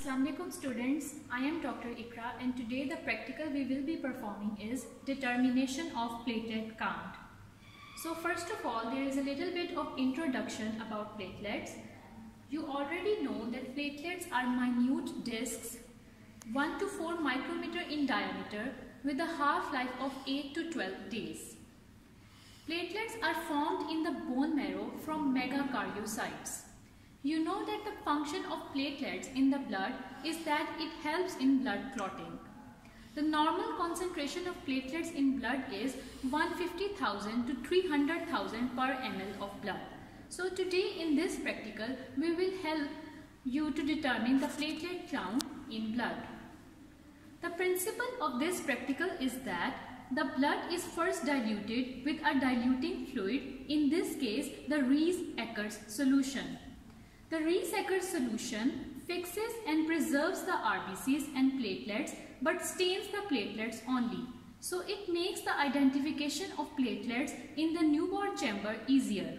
Assalamu alaikum students, I am Dr. Ikra and today the practical we will be performing is determination of platelet count. So first of all, there is a little bit of introduction about platelets. You already know that platelets are minute discs 1 to 4 micrometer in diameter with a half-life of 8 to 12 days. Platelets are formed in the bone marrow from megakaryocytes. You know that the function of platelets in the blood is that it helps in blood clotting. The normal concentration of platelets in blood is 150,000 to 300,000 per ml of blood. So today in this practical, we will help you to determine the platelet count in blood. The principle of this practical is that the blood is first diluted with a diluting fluid, in this case the Rees-Eckers solution. The Rees-Eckers solution fixes and preserves the RBCs and platelets but stains the platelets only. So it makes the identification of platelets in the newborn chamber easier.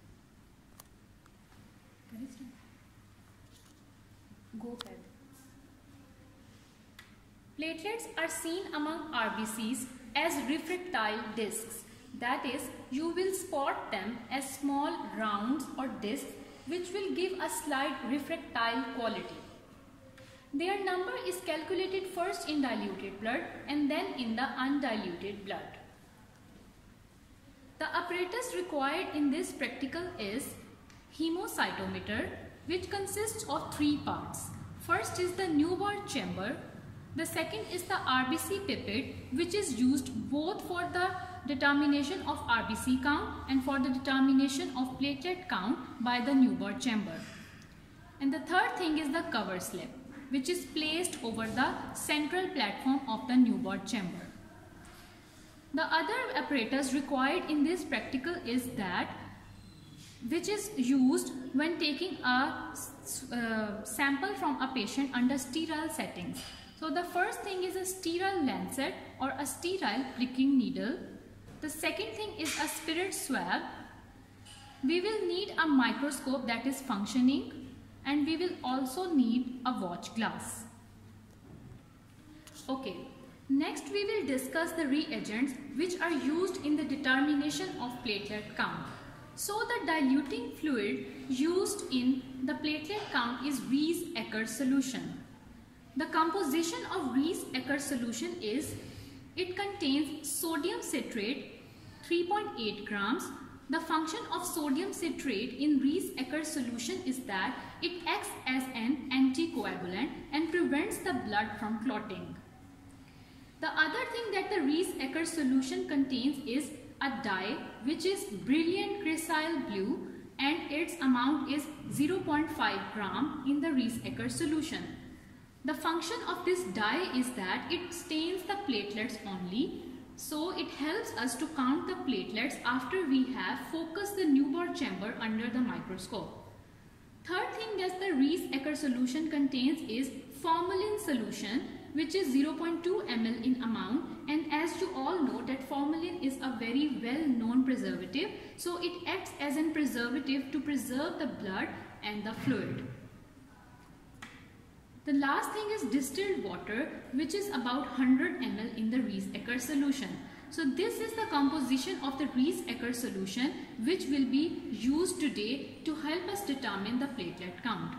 Go ahead. Platelets are seen among RBCs as refractile discs. That is, you will spot them as small rounds or discs which will give a slight refractile quality. Their number is calculated first in diluted blood and then in the undiluted blood. The apparatus required in this practical is hemocytometer, which consists of 3 parts. First is the newborn chamber. The second is the RBC pipette, which is used both for the determination of RBC count and for the determination of platelet count by the newborn chamber. And the third thing is the cover slip, which is placed over the central platform of the newborn chamber. The other apparatus required in this practical is that which is used when taking a sample from a patient under sterile settings. So the first thing is a sterile lancet or a sterile pricking needle. The second thing is a spirit swab. We will need a microscope that is functioning, and we will also need a watch glass. Okay, next we will discuss the reagents which are used in the determination of platelet count. So the diluting fluid used in the platelet count is Rees-Eckers solution. The composition of Rees-Eckers solution is, it contains sodium citrate 3.8 grams. The function of sodium citrate in Rees-Eckers solution is that it acts as an anticoagulant and prevents the blood from clotting. The other thing that the Rees-Eckers solution contains is a dye which is brilliant crescile blue, and its amount is 0.5 gram in the Rees-Eckers solution. The function of this dye is that it stains the platelets only, so it helps us to count the platelets after we have focused the newborn chamber under the microscope. Third thing that the Rees-Eckers solution contains is formalin solution, which is 0.2 ml in amount, and as you all know that formalin is a very well-known preservative, so it acts as a preservative to preserve the blood and the fluid. The last thing is distilled water, which is about 100 ml in the Rees-Eckers solution. So this is the composition of the Rees-Eckers solution which will be used today to help us determine the platelet count.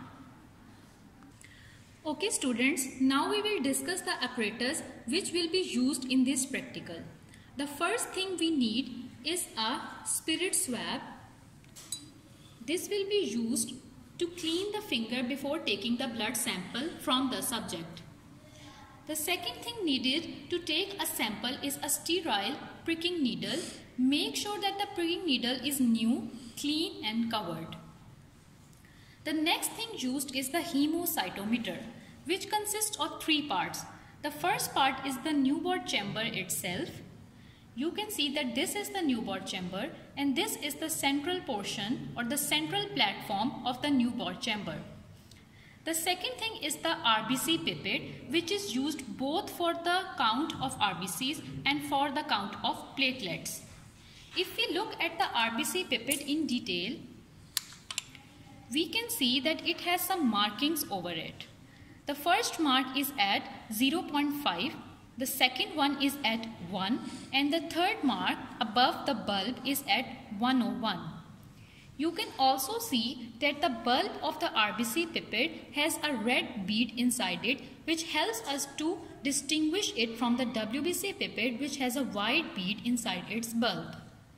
Okay students, now we will discuss the apparatus which will be used in this practical. The first thing we need is a spirit swab. This will be used to clean the finger before taking the blood sample from the subject. The second thing needed to take a sample is a sterile pricking needle. Make sure that the pricking needle is new, clean and covered. The next thing used is the hemocytometer, which consists of 3 parts. The first part is the newborn chamber itself. You can see that this is the newborn chamber and this is the central portion or the central platform of the newborn chamber. The second thing is the RBC pipette, which is used both for the count of RBCs and for the count of platelets. If we look at the RBC pipette in detail, we can see that it has some markings over it. The first mark is at 0.5, the second one is at 1, and the third mark above the bulb is at 101. You can also see that the bulb of the RBC pipette has a red bead inside it, which helps us to distinguish it from the WBC pipette, which has a white bead inside its bulb.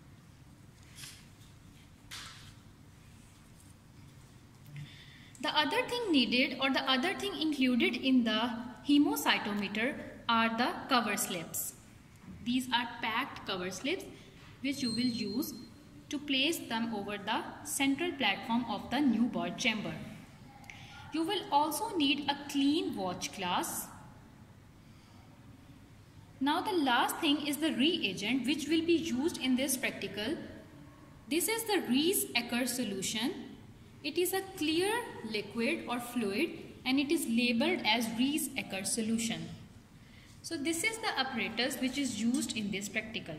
The other thing needed, or the other thing included in the hemocytometer, are the cover slips. These are packed cover slips which you will use to place them over the central platform of the newbore chamber. You will also need a clean watch glass. Now the last thing is the reagent which will be used in this practical. This is the Rees-Ecker solution. It is a clear liquid or fluid and it is labeled as Rees-Ecker solution. So this is the apparatus which is used in this practical.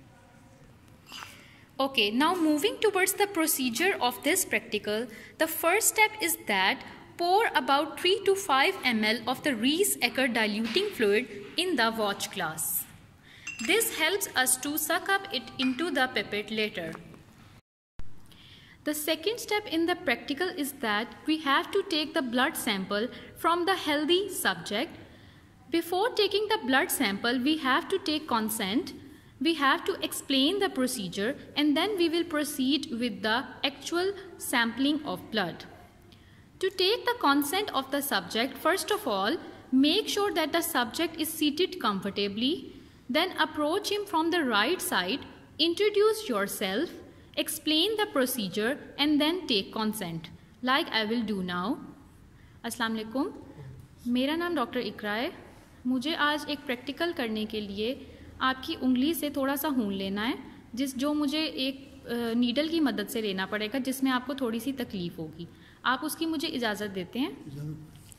Okay, now moving towards the procedure of this practical, the first step is that pour about 3 to 5 ml of the Rees-Ecker diluting fluid in the watch glass. This helps us to suck up it into the pipette later. The second step in the practical is that we have to take the blood sample from the healthy subject. Before taking the blood sample, we have to take consent. We have to explain the procedure and then we will proceed with the actual sampling of blood. To take the consent of the subject, first of all, make sure that the subject is seated comfortably. Then approach him from the right side, introduce yourself, explain the procedure and then take consent, like I will do now. अस्सलाम वालेकुम, मेरा नाम doctor इकरा है. मुझे आज एक practical करने के लिए आपकी उंगली से थोड़ा सा खून लेना है, जो मुझे एक नीडल की मदद से लेना पड़ेगा, जिसमें आपको थोड़ी सी तकलीफ होगी. आप उसकी मुझे इजाज़त देते हैं?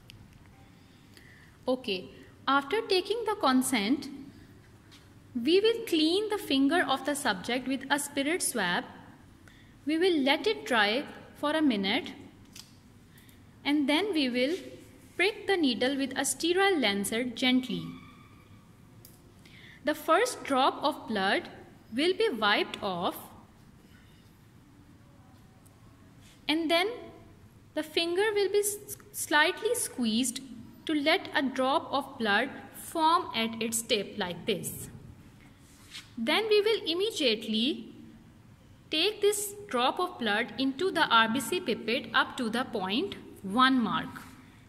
Okay, after taking the consent, we will clean the finger of the subject with a spirit swab. We will let it dry for a minute and then we will prick the needle with a sterile lancer gently. The first drop of blood will be wiped off and then the finger will be slightly squeezed to let a drop of blood form at its tip like this. Then we will immediately take this drop of blood into the RBC pipette up to the point 1 mark.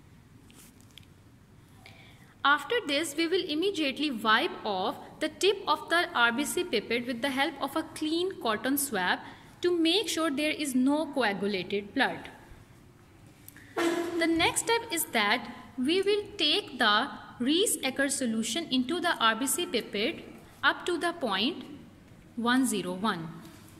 After this, we will immediately wipe off the tip of the RBC pipette with the help of a clean cotton swab to make sure there is no coagulated blood. The next step is that we will take the Rees-Ecker solution into the RBC pipette up to the point 101.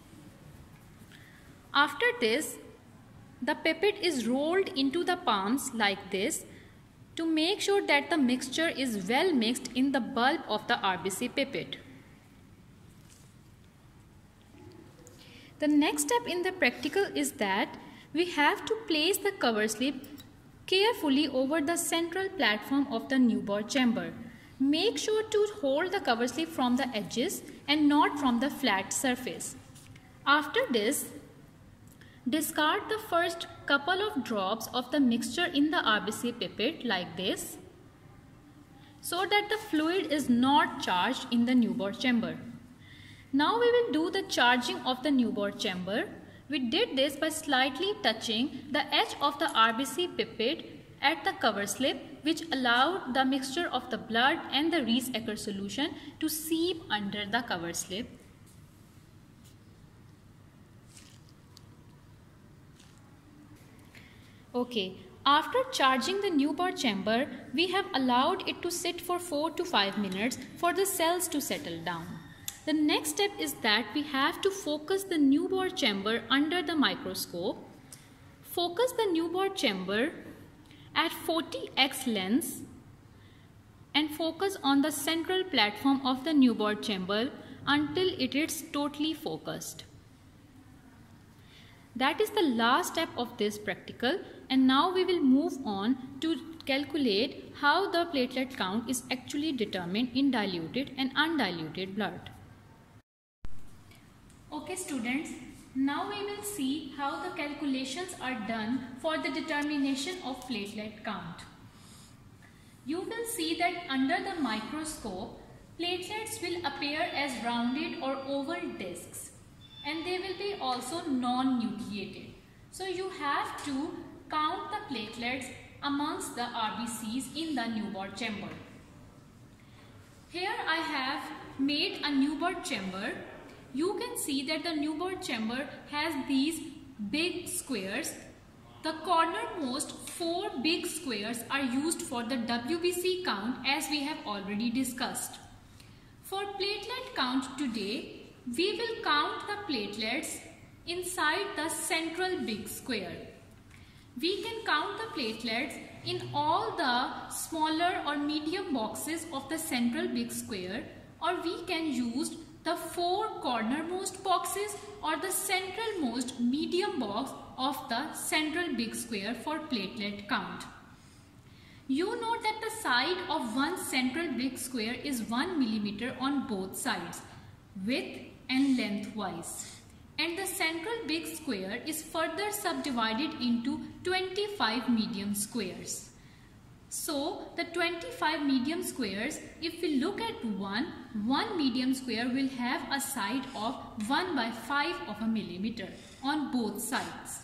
After this, the pipette is rolled into the palms like this to make sure that the mixture is well mixed in the bulb of the RBC pipette. The next step in the practical is that we have to place the cover slip carefully over the central platform of the newbore chamber. Make sure to hold the cover slip from the edges and not from the flat surface. After this, discard the first couple of drops of the mixture in the RBC pipette like this, so that the fluid is not charged in the newbore chamber. Now we will do the charging of the newbore chamber. We did this by slightly touching the edge of the RBC pipette at the cover slip, which allowed the mixture of the blood and the Rees-Ecker solution to seep under the cover slip. Okay, after charging the newbore chamber, we have allowed it to sit for 4 to 5 minutes for the cells to settle down. The next step is that we have to focus the newbore chamber under the microscope. Focus the newbore chamber at 40x lens and focus on the central platform of the newbore chamber until it is totally focused. That is the last step of this practical, and now we will move on to calculate how the platelet count is actually determined in diluted and undiluted blood. Okay students, now we will see how the calculations are done for the determination of platelet count. You will see that under the microscope, platelets will appear as rounded or oval discs, and they will be also non-nucleated. So you have to count the platelets amongst the RBCs in the Neubauer chamber. Here I have made a Neubauer chamber. You can see that the Neubauer chamber has these big squares. The cornermost 4 big squares are used for the WBC count, as we have already discussed. For platelet count today, we will count the platelets inside the central big square. We can count the platelets in all the smaller or medium boxes of the central big square, or we can use the 4 cornermost boxes or the centralmost medium box of the central big square for platelet count. You know that the side of one central big square is 1 millimeter on both sides, width and lengthwise. And the central big square is further subdivided into 25 medium squares. So the 25 medium squares, if we look at one medium square will have a side of 1/5 of a millimeter on both sides.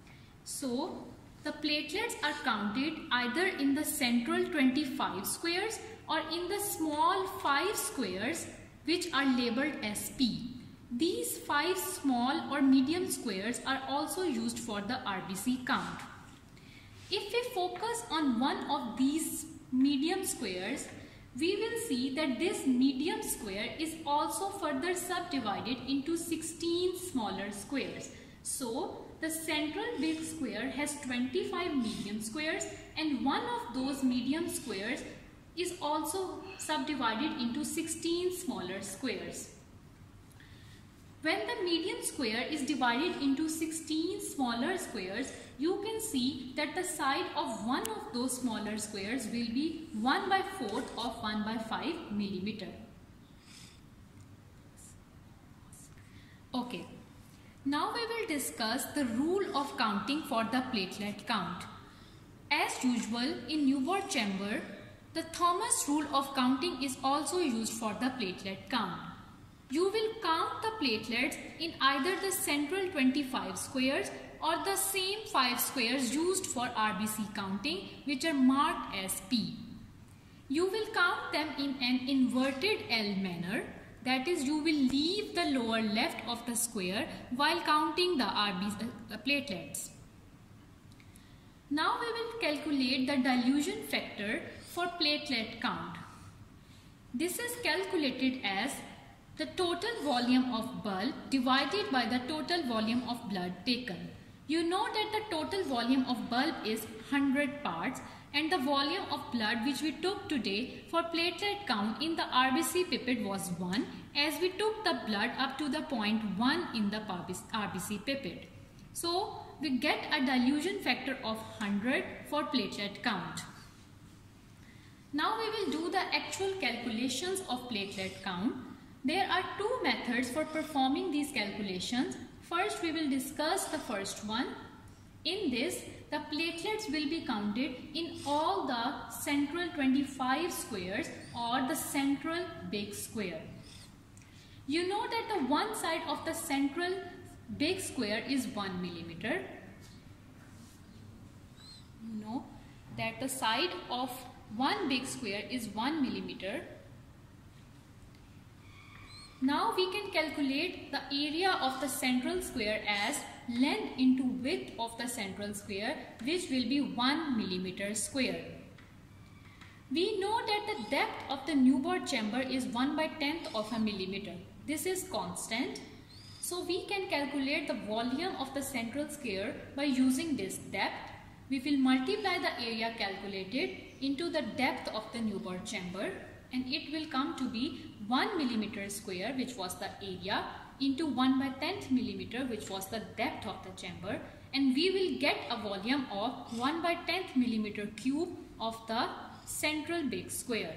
So the platelets are counted either in the central 25 squares or in the small 5 squares which are labeled as P. These 5 small or medium squares are also used for the RBC count. If we focus on one of these medium squares, we will see that this medium square is also further subdivided into 16 smaller squares. So the central big square has 25 medium squares, and one of those medium squares is also subdivided into 16 smaller squares. When the medium square is divided into 16 smaller squares, you can see that the side of one of those smaller squares will be 1/4 of 1/5 millimeter. Okay, now we will discuss the rule of counting for the platelet count. As usual in Neubauer chamber, the Thomas rule of counting is also used for the platelet count. You will count the platelets in either the central 25 squares or the same 5 squares used for RBC counting, which are marked as P. You will count them in an inverted L manner, that is, you will leave the lower left of the square while counting the platelets. Now we will calculate the dilution factor for platelet count. This is calculated as the total volume of bulk divided by the total volume of blood taken. You know that the total volume of bulk is 100 parts, and the volume of blood which we took today for platelet count in the RBC pipette was 1, as we took the blood up to the point 1 in the RBC pipette. So we get a dilution factor of 100 for platelet count. Now we will do the actual calculations of platelet count. There are 2 methods for performing these calculations. First, we will discuss the first one. In this, the platelets will be counted in all the central 25 squares or the central big square. You know that the one side of the central big square is 1 millimeter. You know that the side of one big square is 1 millimeter. Now we can calculate the area of the central square as length into width of the central square, which will be 1 millimeter square. We know that the depth of the Neubauer chamber is 1/10 of a millimeter. This is constant. So we can calculate the volume of the central square by using this depth. We will multiply the area calculated into the depth of the Neubauer chamber, and it will come to be 1 millimeter square, which was the area, into 1 by 10th millimeter, which was the depth of the chamber, and we will get a volume of 1 by 10th millimeter cube of the central big square.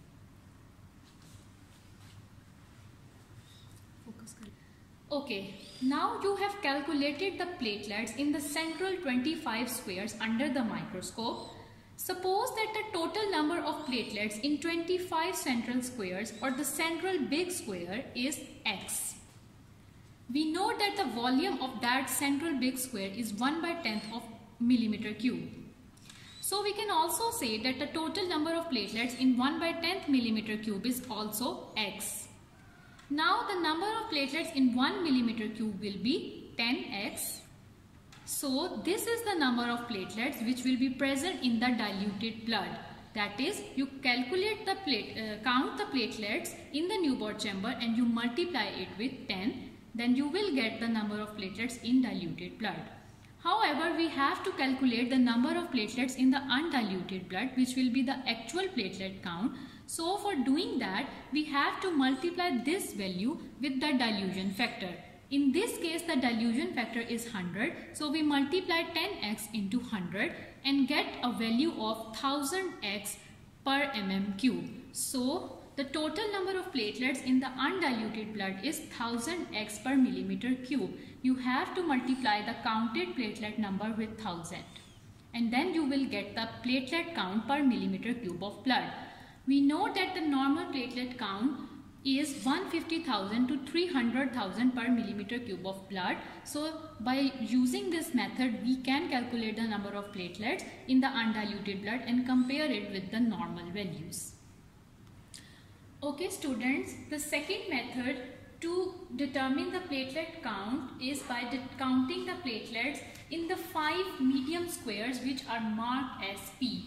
Okay, now you have calculated the platelets in the central 25 squares under the microscope. Suppose that the total number of platelets in 25 central squares or the central big square is X. We know that the volume of that central big square is 1 by 10th of millimeter cube. So we can also say that the total number of platelets in 1 by 10th millimeter cube is also X. Now the number of platelets in 1 millimeter cube will be 10x. So this is the number of platelets which will be present in the diluted blood. That is, you calculate the count the platelets in the newborn chamber and you multiply it with 10. Then you will get the number of platelets in diluted blood. However, we have to calculate the number of platelets in the undiluted blood, which will be the actual platelet count. So for doing that, we have to multiply this value with the dilution factor. In this case, the dilution factor is 100. So we multiply 10x into 100 and get a value of 1000x per mm cube. So the total number of platelets in the undiluted blood is 1000x per millimeter cube. You have to multiply the counted platelet number with 1000. And then you will get the platelet count per millimeter cube of blood. We know that the normal platelet count is 150,000 to 300,000 per millimeter cube of blood. So by using this method, we can calculate the number of platelets in the undiluted blood and compare it with the normal values. Okay students, the second method to determine the platelet count is by counting the platelets in the 5 medium squares which are marked as P.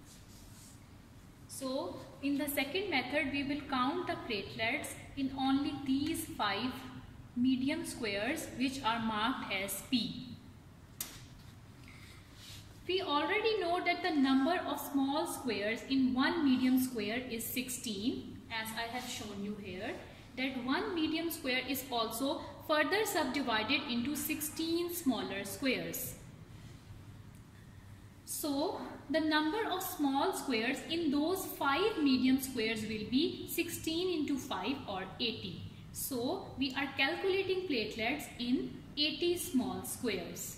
So in the second method, we will count the platelets in only these 5 medium squares which are marked as P. We already know that the number of small squares in one medium square is 16, as I have shown you here. That one medium square is also further subdivided into 16 smaller squares. So the number of small squares in those 5 medium squares will be 16 into 5 or 80. So we are calculating platelets in 80 small squares.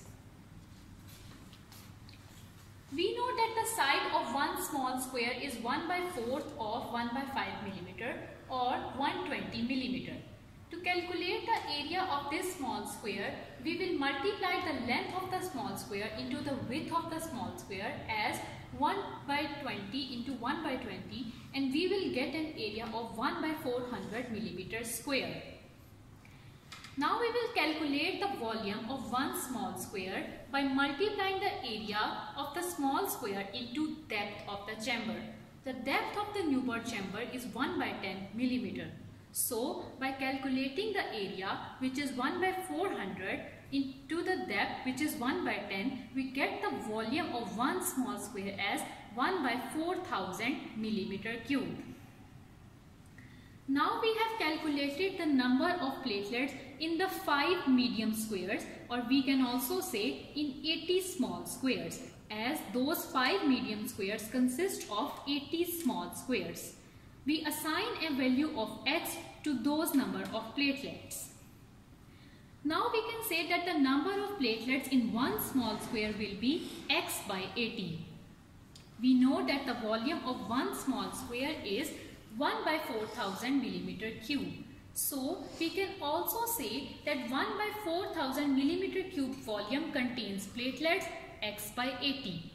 We know that the side of one small square is 1 by 4th of 1 by 5 millimeter or 120 millimeter. To calculate the area of this small square, we will multiply the length of the small square into the width of the small square as 1 by 20 into 1 by 20, and we will get an area of 1 by 400 millimeters square. Now we will calculate the volume of one small square by multiplying the area of the small square into depth of the chamber. The depth of the newborn chamber is 1 by 10 millimeter. So by calculating the area, which is 1 by 400, into the depth, which is 1 by 10, we get the volume of one small square as 1 by 4000 millimeter cube. Now we have calculated the number of platelets in the 5 medium squares, or we can also say in 80 small squares, as those 5 medium squares consist of 80 small squares. We assign a value of x to those number of platelets. Now we can say that the number of platelets in one small square will be x by 80. We know that the volume of one small square is 1 by 4000 millimeter cube. So we can also say that 1 by 4000 millimeter cube volume contains platelets x by 80.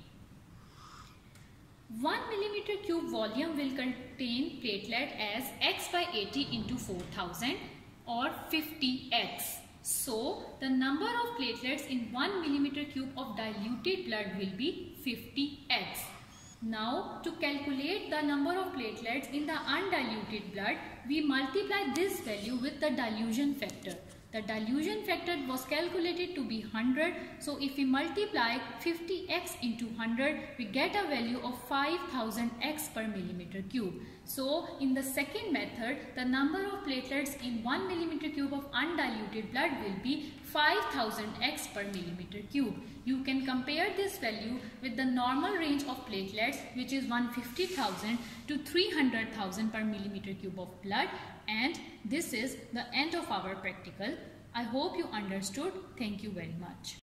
1 millimeter cube volume will contain platelet as x by 80 into 4000 or 50x. So the number of platelets in 1 millimeter cube of diluted blood will be 50x. Now to calculate the number of platelets in the undiluted blood, we multiply this value with the dilution factor. The dilution factor was calculated to be 100. So if we multiply 50x into 100, we get a value of 5000 x per millimeter cube. So in the second method, the number of platelets in 1 millimeter cube of undiluted blood will be 5000 x per millimeter cube. You can compare this value with the normal range of platelets, which is 150,000 to 300,000 per millimeter cube of blood. And this is the end of our practical. I hope you understood. Thank you very much.